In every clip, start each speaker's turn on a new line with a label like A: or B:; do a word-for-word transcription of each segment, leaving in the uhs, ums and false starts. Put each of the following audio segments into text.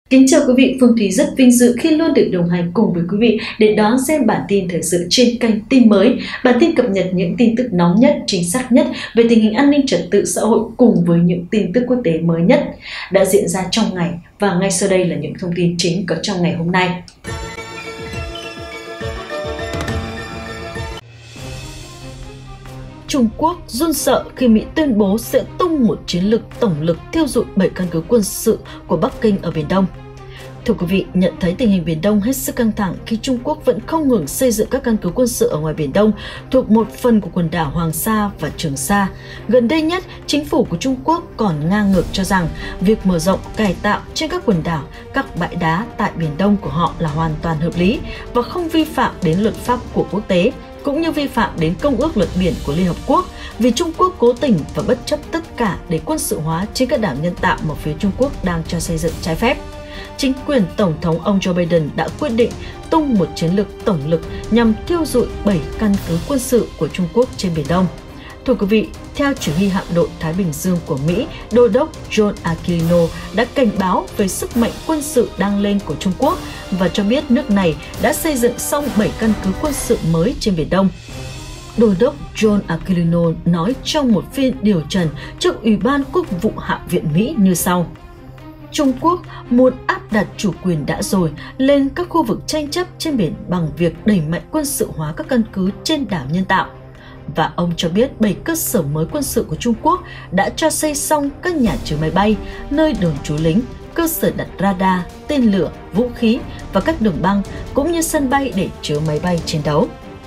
A: Kính chào quý vị, Phương Thúy rất vinh dự khi luôn được đồng hành cùng với quý vị để đón xem bản tin thời sự trên kênh Tin Mới. Bản tin cập nhật những tin tức nóng nhất, chính xác nhất về tình hình an ninh trật tự xã hội cùng với những tin tức quốc tế mới nhất đã diễn ra trong ngày. Và ngay sau đây là những thông tin chính có trong ngày hôm nay. Trung Quốc run sợ khi Mỹ tuyên bố sẽ tung một chiến lược tổng lực thiêu rụi bảy căn cứ quân sự của Bắc Kinh ở Biển Đông. Thưa quý vị, nhận thấy tình hình Biển Đông hết sức căng thẳng khi Trung Quốc vẫn không ngừng xây dựng các căn cứ quân sự ở ngoài Biển Đông thuộc một phần của quần đảo Hoàng Sa và Trường Sa. Gần đây nhất, chính phủ của Trung Quốc còn ngang ngược cho rằng việc mở rộng cải tạo trên các quần đảo, các bãi đá tại Biển Đông của họ là hoàn toàn hợp lý và không vi phạm đến luật pháp của quốc tế, cũng như vi phạm đến Công ước Luật Biển của Liên Hợp Quốc, vì Trung Quốc cố tình và bất chấp tất cả để quân sự hóa trên các đảo nhân tạo mà phía Trung Quốc đang cho xây dựng trái phép. Chính quyền Tổng thống ông Joe Biden đã quyết định tung một chiến lược tổng lực nhằm thiêu rụi bảy căn cứ quân sự của Trung Quốc trên Biển Đông. Thưa quý vị, theo Chỉ huy hạm đội Thái Bình Dương của Mỹ, Đô đốc John Aquilino đã cảnh báo về sức mạnh quân sự đang lên của Trung Quốc và cho biết nước này đã xây dựng xong bảy căn cứ quân sự mới trên Biển Đông. Đô đốc John Aquilino nói trong một phiên điều trần trước Ủy ban Quốc vụ Hạ viện Mỹ như sau. Trung Quốc muốn áp đặt chủ quyền đã rồi lên các khu vực tranh chấp trên biển bằng việc đẩy mạnh quân sự hóa các căn cứ trên đảo nhân tạo. Và ông cho biết bảy cơ sở mới quân sự của Trung Quốc đã cho xây xong các nhà chứa máy bay, nơi đồn trú lính, cơ sở đặt radar, tên lửa, vũ khí và các đường băng, cũng như sân bay để chứa máy bay chiến đấu.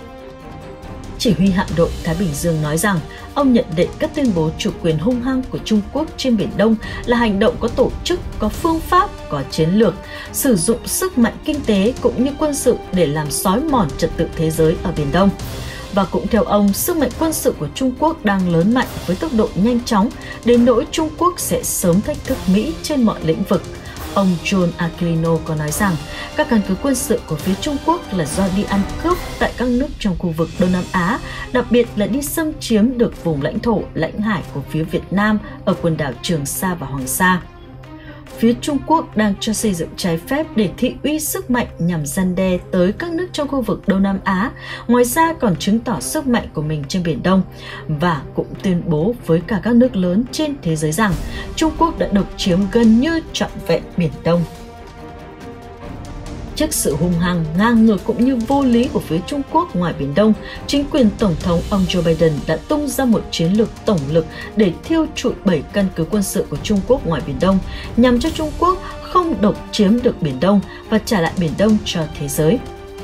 A: Chỉ huy hạm đội Thái Bình Dương nói rằng ông nhận định các tuyên bố chủ quyền hung hăng của Trung Quốc trên Biển Đông là hành động có tổ chức, có phương pháp, có chiến lược, sử dụng sức mạnh kinh tế cũng như quân sự để làm xói mòn trật tự thế giới ở Biển Đông. Và cũng theo ông, sức mạnh quân sự của Trung Quốc đang lớn mạnh với tốc độ nhanh chóng, đến nỗi Trung Quốc sẽ sớm thách thức Mỹ trên mọi lĩnh vực. Ông John Aquilino có nói rằng các căn cứ quân sự của phía Trung Quốc là do đi ăn cướp tại các nước trong khu vực Đông Nam Á, đặc biệt là đi xâm chiếm được vùng lãnh thổ, lãnh hải của phía Việt Nam ở quần đảo Trường Sa và Hoàng Sa. Phía Trung Quốc đang cho xây dựng trái phép để thị uy sức mạnh nhằm răn đe tới các nước trong khu vực Đông Nam Á, ngoài ra còn chứng tỏ sức mạnh của mình trên Biển Đông và cũng tuyên bố với cả các nước lớn trên thế giới rằng Trung Quốc đã độc chiếm gần như trọn vẹn Biển Đông. Trước sự hung hăng, ngang ngược cũng như vô lý của phía Trung Quốc ngoài Biển Đông, chính quyền Tổng thống ông Joe Biden đã tung ra một chiến lược tổng lực để thiêu trụi bảy căn cứ quân sự của Trung Quốc ngoài Biển Đông, nhằm cho Trung Quốc không độc chiếm được Biển Đông và trả lại Biển Đông cho thế giới.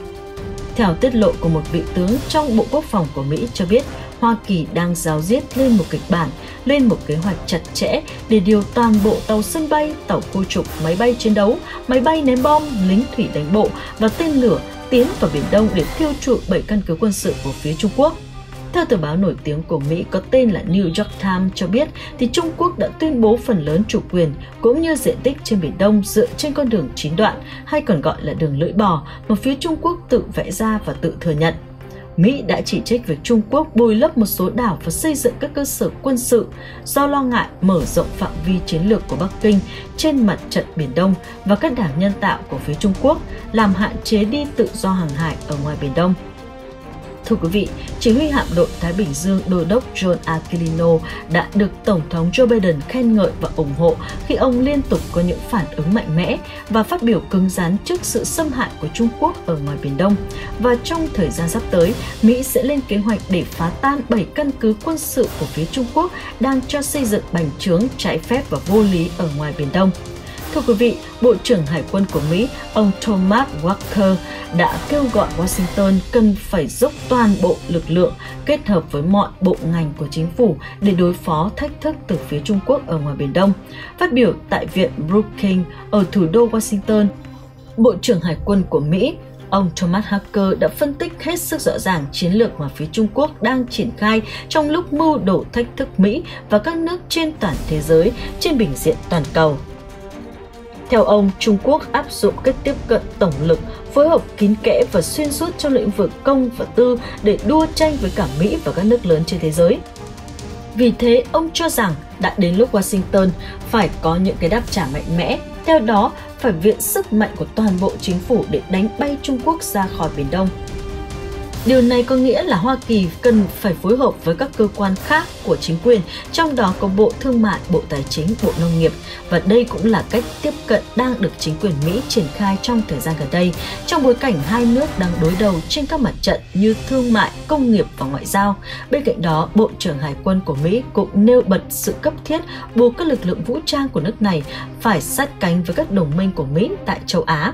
A: Theo tiết lộ của một vị tướng trong Bộ Quốc phòng của Mỹ cho biết, Hoa Kỳ đang ráo riết lên một kịch bản, lên một kế hoạch chặt chẽ để điều toàn bộ tàu sân bay, tàu khu trục, máy bay chiến đấu, máy bay ném bom, lính thủy đánh bộ và tên lửa tiến vào Biển Đông để thiêu trụi bảy căn cứ quân sự của phía Trung Quốc. Theo tờ báo nổi tiếng của Mỹ có tên là New York Times cho biết, thì Trung Quốc đã tuyên bố phần lớn chủ quyền cũng như diện tích trên Biển Đông dựa trên con đường chín đoạn, hay còn gọi là đường lưỡi bò, mà phía Trung Quốc tự vẽ ra và tự thừa nhận. Mỹ đã chỉ trích việc Trung Quốc bồi lấp một số đảo và xây dựng các cơ sở quân sự do lo ngại mở rộng phạm vi chiến lược của Bắc Kinh trên mặt trận Biển Đông và các đảo nhân tạo của phía Trung Quốc, làm hạn chế đi tự do hàng hải ở ngoài Biển Đông. Thưa quý vị, Chỉ huy hạm đội Thái Bình Dương Đô đốc John Aquilino đã được Tổng thống Joe Biden khen ngợi và ủng hộ khi ông liên tục có những phản ứng mạnh mẽ và phát biểu cứng rắn trước sự xâm hại của Trung Quốc ở ngoài Biển Đông. Và trong thời gian sắp tới, Mỹ sẽ lên kế hoạch để phá tan bảy căn cứ quân sự của phía Trung Quốc đang cho xây dựng bành trướng, trái phép và vô lý ở ngoài Biển Đông. Thưa quý vị, Bộ trưởng Hải quân của Mỹ, ông Thomas Walker đã kêu gọi Washington cần phải dốc toàn bộ lực lượng kết hợp với mọi bộ ngành của chính phủ để đối phó thách thức từ phía Trung Quốc ở ngoài Biển Đông. Phát biểu tại Viện Brookings ở thủ đô Washington, Bộ trưởng Hải quân của Mỹ, ông Thomas Walker đã phân tích hết sức rõ ràng chiến lược mà phía Trung Quốc đang triển khai trong lúc mưu đồ thách thức Mỹ và các nước trên toàn thế giới trên bình diện toàn cầu. Theo ông, Trung Quốc áp dụng cách tiếp cận tổng lực, phối hợp kín kẽ và xuyên suốt trong lĩnh vực công và tư để đua tranh với cả Mỹ và các nước lớn trên thế giới. Vì thế, ông cho rằng đã đến lúc Washington phải có những cái đáp trả mạnh mẽ. Theo đó, phải viện sức mạnh của toàn bộ chính phủ để đánh bay Trung Quốc ra khỏi Biển Đông. Điều này có nghĩa là Hoa Kỳ cần phải phối hợp với các cơ quan khác của chính quyền, trong đó có Bộ Thương mại, Bộ Tài chính, Bộ Nông nghiệp. Và đây cũng là cách tiếp cận đang được chính quyền Mỹ triển khai trong thời gian gần đây, trong bối cảnh hai nước đang đối đầu trên các mặt trận như thương mại, công nghiệp và ngoại giao. Bên cạnh đó, Bộ trưởng Hải quân của Mỹ cũng nêu bật sự cấp thiết buộc các lực lượng vũ trang của nước này phải sát cánh với các đồng minh của Mỹ tại châu Á.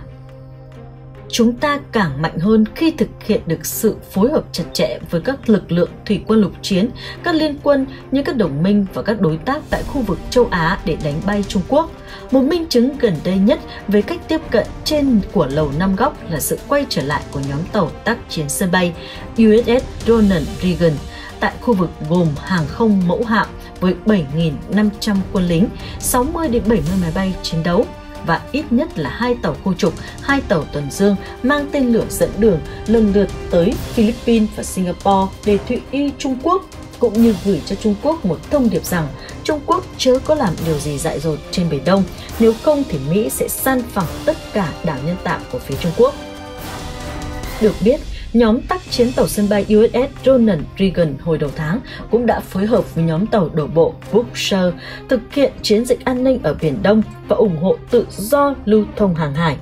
A: Chúng ta càng mạnh hơn khi thực hiện được sự phối hợp chặt chẽ với các lực lượng thủy quân lục chiến, các liên quân như các đồng minh và các đối tác tại khu vực châu Á để đánh bay Trung Quốc. Một minh chứng gần đây nhất về cách tiếp cận trên của Lầu Năm Góc là sự quay trở lại của nhóm tàu tác chiến sân bay u ét ét Ronald Reagan tại khu vực gồm hàng không mẫu hạm với bảy nghìn năm trăm quân lính, sáu mươi đến bảy mươi máy bay chiến đấu và ít nhất là hai tàu khu trục, hai tàu tuần dương mang tên lửa dẫn đường lần lượt tới Philippines và Singapore để thụy uy Trung Quốc, cũng như gửi cho Trung Quốc một thông điệp rằng Trung Quốc chớ có làm điều gì dại dột trên Biển Đông, nếu không thì Mỹ sẽ san phẳng tất cả đảo nhân tạo của phía Trung Quốc. Được biết, nhóm tác chiến tàu sân bay u ét ét Ronald Reagan hồi đầu tháng cũng đã phối hợp với nhóm tàu đổ bộ Booksher thực hiện chiến dịch an ninh ở Biển Đông và ủng hộ tự do lưu thông hàng hải.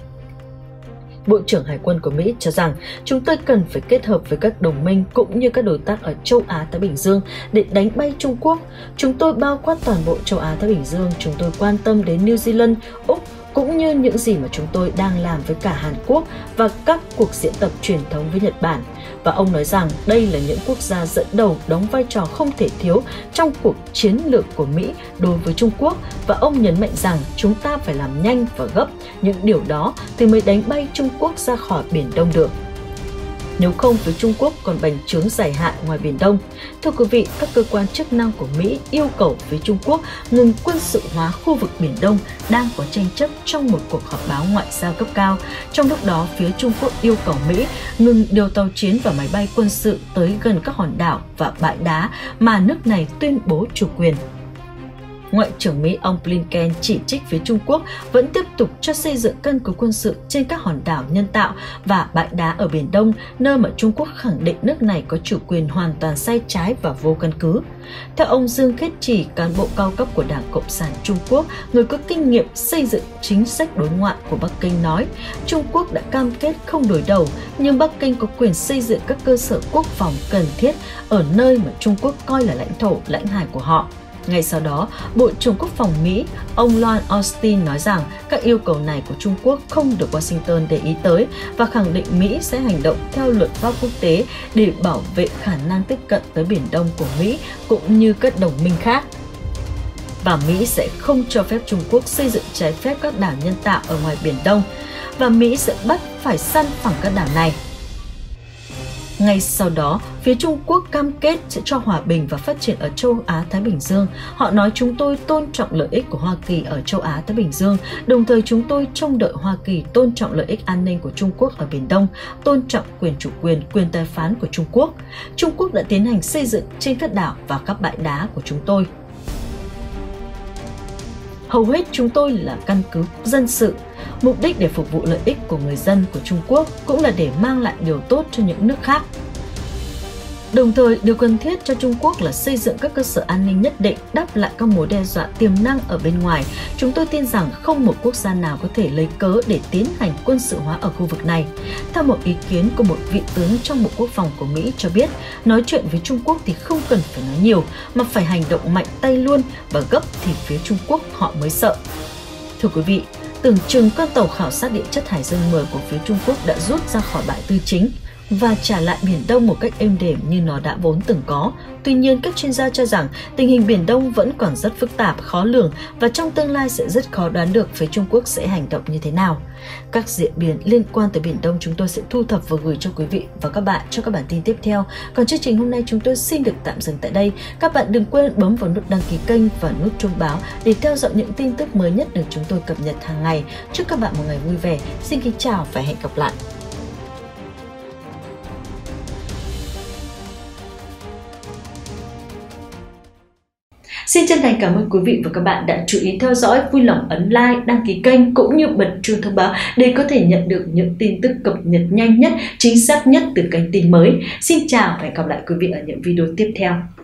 A: Bộ trưởng Hải quân của Mỹ cho rằng chúng tôi cần phải kết hợp với các đồng minh cũng như các đối tác ở châu Á-Thái Bình Dương để đánh bay Trung Quốc. Chúng tôi bao quát toàn bộ châu Á-Thái Bình Dương, chúng tôi quan tâm đến New Zealand, Úc, cũng như những gì mà chúng tôi đang làm với cả Hàn Quốc và các cuộc diễn tập truyền thống với Nhật Bản. Và ông nói rằng đây là những quốc gia dẫn đầu đóng vai trò không thể thiếu trong cuộc chiến lược của Mỹ đối với Trung Quốc, và ông nhấn mạnh rằng chúng ta phải làm nhanh và gấp những điều đó thì mới đánh bay Trung Quốc ra khỏi Biển Đông được. Nếu không, phía Trung Quốc còn bành trướng dài hạn ngoài Biển Đông. Thưa quý vị, các cơ quan chức năng của Mỹ yêu cầu phía Trung Quốc ngừng quân sự hóa khu vực Biển Đông đang có tranh chấp trong một cuộc họp báo ngoại giao cấp cao. Trong lúc đó, phía Trung Quốc yêu cầu Mỹ ngừng điều tàu chiến và máy bay quân sự tới gần các hòn đảo và bãi đá mà nước này tuyên bố chủ quyền. Ngoại trưởng Mỹ ông Blinken chỉ trích phía Trung Quốc vẫn tiếp tục cho xây dựng căn cứ quân sự trên các hòn đảo nhân tạo và bãi đá ở Biển Đông, nơi mà Trung Quốc khẳng định nước này có chủ quyền hoàn toàn sai trái và vô căn cứ. Theo ông Dương Khiết Trì, cán bộ cao cấp của Đảng Cộng sản Trung Quốc, người có kinh nghiệm xây dựng chính sách đối ngoại của Bắc Kinh nói, Trung Quốc đã cam kết không đối đầu, nhưng Bắc Kinh có quyền xây dựng các cơ sở quốc phòng cần thiết ở nơi mà Trung Quốc coi là lãnh thổ, lãnh hải của họ. Ngay sau đó, Bộ trưởng Quốc phòng Mỹ, ông Lloyd Austin nói rằng các yêu cầu này của Trung Quốc không được Washington để ý tới và khẳng định Mỹ sẽ hành động theo luật pháp quốc tế để bảo vệ khả năng tiếp cận tới Biển Đông của Mỹ cũng như các đồng minh khác. Và Mỹ sẽ không cho phép Trung Quốc xây dựng trái phép các đảo nhân tạo ở ngoài Biển Đông, và Mỹ sẽ bắt phải săn phẳng các đảo này. Ngay sau đó, phía Trung Quốc cam kết sẽ cho hòa bình và phát triển ở châu Á-Thái Bình Dương. Họ nói chúng tôi tôn trọng lợi ích của Hoa Kỳ ở châu Á-Thái Bình Dương, đồng thời chúng tôi trông đợi Hoa Kỳ tôn trọng lợi ích an ninh của Trung Quốc ở Biển Đông, tôn trọng quyền chủ quyền, quyền tài phán của Trung Quốc. Trung Quốc đã tiến hành xây dựng trên các đảo và các bãi đá của chúng tôi. Hầu hết chúng tôi là căn cứ dân sự, mục đích để phục vụ lợi ích của người dân của Trung Quốc cũng là để mang lại điều tốt cho những nước khác. Đồng thời, điều cần thiết cho Trung Quốc là xây dựng các cơ sở an ninh nhất định đáp lại các mối đe dọa tiềm năng ở bên ngoài. Chúng tôi tin rằng không một quốc gia nào có thể lấy cớ để tiến hành quân sự hóa ở khu vực này. Theo một ý kiến của một vị tướng trong Bộ Quốc phòng của Mỹ cho biết, nói chuyện với Trung Quốc thì không cần phải nói nhiều, mà phải hành động mạnh tay luôn, và gấp thì phía Trung Quốc họ mới sợ. Thưa quý vị, tưởng chừng con tàu khảo sát địa chất Hải Dương mười của phía Trung Quốc đã rút ra khỏi bãi tư chính và trả lại Biển Đông một cách êm đềm như nó đã vốn từng có. Tuy nhiên, các chuyên gia cho rằng tình hình Biển Đông vẫn còn rất phức tạp, khó lường và trong tương lai sẽ rất khó đoán được phía Trung Quốc sẽ hành động như thế nào. Các diễn biến liên quan tới Biển Đông chúng tôi sẽ thu thập và gửi cho quý vị và các bạn trong các bản tin tiếp theo. Còn chương trình hôm nay chúng tôi xin được tạm dừng tại đây. Các bạn đừng quên bấm vào nút đăng ký kênh và nút chuông báo để theo dõi những tin tức mới nhất được chúng tôi cập nhật hàng ngày. Chúc các bạn một ngày vui vẻ. Xin kính chào và hẹn gặp lại. Xin chân thành cảm ơn quý vị và các bạn đã chú ý theo dõi, vui lòng ấn like, đăng ký kênh cũng như bật chuông thông báo để có thể nhận được những tin tức cập nhật nhanh nhất, chính xác nhất từ kênh tin mới. Xin chào và hẹn gặp lại quý vị ở những video tiếp theo.